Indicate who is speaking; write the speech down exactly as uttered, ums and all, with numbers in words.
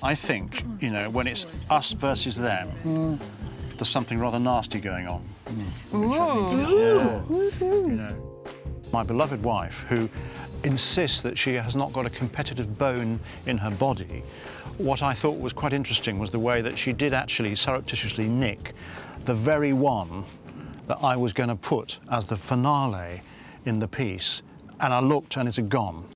Speaker 1: I think, you know, when it's us versus them, mm. there's something rather nasty going on. Mm. Ooh. Yeah. You know, my beloved wife, who insists that she has not got a competitive bone in her body, what I thought was quite interesting was the way that she did actually surreptitiously nick the very one that I was going to put as the finale in the piece, and I looked and it's gone.